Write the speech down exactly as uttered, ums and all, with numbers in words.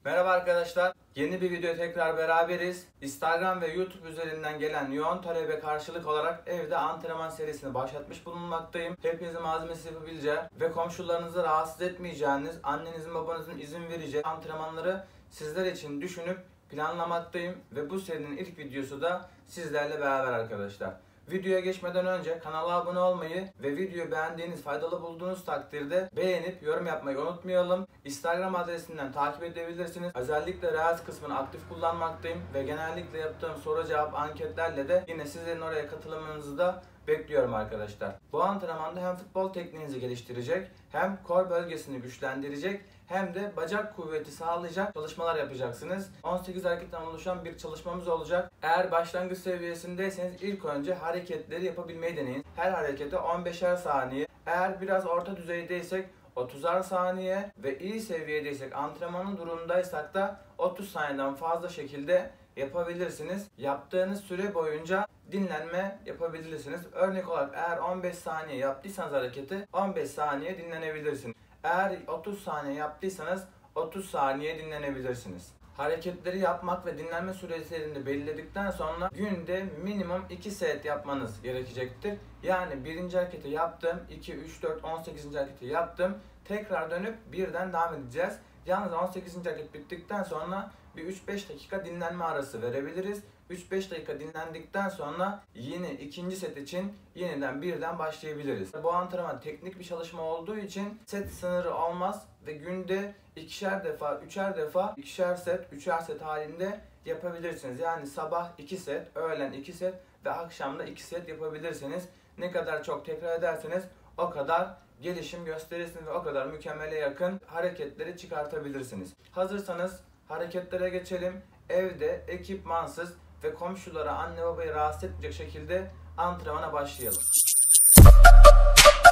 Merhaba arkadaşlar. Yeni bir video tekrar beraberiz. Instagram ve YouTube üzerinden gelen yoğun talebe karşılık olarak evde antrenman serisini başlatmış bulunmaktayım. Hepinizin malzemesi yapabileceği ve komşularınızı rahatsız etmeyeceğiniz, annenizin babanızın izin vereceği antrenmanları sizler için düşünüp planlamaktayım. Ve bu serinin ilk videosu da sizlerle beraber arkadaşlar. Videoya geçmeden önce kanala abone olmayı ve videoyu beğendiğiniz, faydalı bulduğunuz takdirde beğenip yorum yapmayı unutmayalım. Instagram adresinden takip edebilirsiniz. Özellikle Reels kısmını aktif kullanmaktayım ve genellikle yaptığım soru cevap anketlerle de yine sizlerin oraya katılımınızı da bekliyorum arkadaşlar. Bu antrenmanda hem futbol tekniğinizi geliştirecek, hem kor bölgesini güçlendirecek, hem de bacak kuvveti sağlayacak çalışmalar yapacaksınız. on sekiz hareketten oluşan bir çalışmamız olacak. Eğer başlangıç seviyesindeyseniz ilk önce hareketleri yapabilmeyi deneyin. Her harekete on beşer saniye. Eğer biraz orta düzeydeysek otuzar saniye ve iyi seviyedeysek, antrenmanın durumundaysak da otuz saniyeden fazla şekilde yapabilirsiniz. Yaptığınız süre boyunca dinlenme yapabilirsiniz. Örnek olarak eğer on beş saniye yaptıysanız hareketi on beş saniye dinlenebilirsiniz. Eğer otuz saniye yaptıysanız otuz saniye dinlenebilirsiniz. Hareketleri yapmak ve dinlenme sürelerini belirledikten sonra günde minimum iki set yapmanız gerekecektir. Yani birinci hareketi yaptım, iki, üç, dört, on sekizinci hareketi yaptım. Tekrar dönüp birden devam edeceğiz. Yalnız on sekizinci hareket bittikten sonra bir üç beş dakika dinlenme arası verebiliriz. üç beş dakika dinlendikten sonra yine ikinci set için yeniden birden başlayabiliriz. Bu antrenman teknik bir çalışma olduğu için set sınırı olmaz ve günde ikişer defa, üçer defa, ikişer set, üçer set halinde yapabilirsiniz. Yani sabah iki set, öğlen iki set ve akşamda iki set yapabilirsiniz. Ne kadar çok tekrar ederseniz o kadar gelişim gösterirsiniz ve o kadar mükemmele yakın hareketleri çıkartabilirsiniz. Hazırsanız hareketlere geçelim. Evde ekipmansız ve komşulara, anne babayı rahatsız etmeyecek şekilde antrenmana başlayalım.